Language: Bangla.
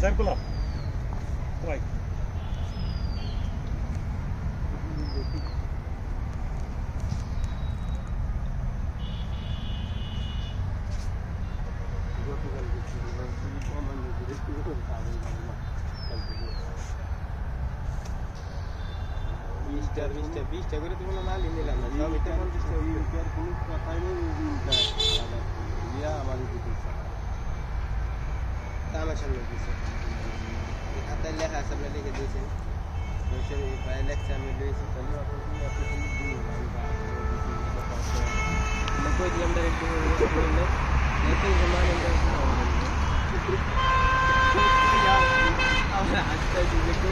Circular. Right. Vista করে তুমি না নিলাম না সব এটা 50 টাকা এর কোনো কথাই নেই ইয়া আমাদের দিতে আমার সামনে দিছে খাতায় লেখা আছে আপনি লিখে দিয়েছেন বসে ভাই লেখা আমি দিয়েছি তাহলে আপনি আপনি দিন না কই দিলাম ডাইরেক্ট বললে নেতে জমান আমরা আজকে দিলে